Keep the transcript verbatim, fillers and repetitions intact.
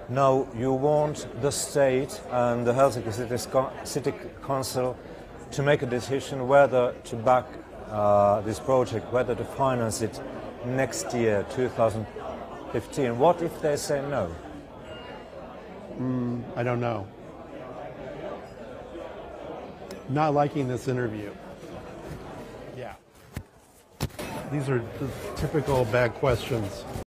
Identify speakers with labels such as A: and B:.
A: Now you want the state and the Helsinki City, City Council to make a decision whether to back uh, this project, whether to finance it next year, two thousand fifteen. What if they say no?
B: Mm, I don't know. Not liking this interview. Yeah. These are the typical bad questions.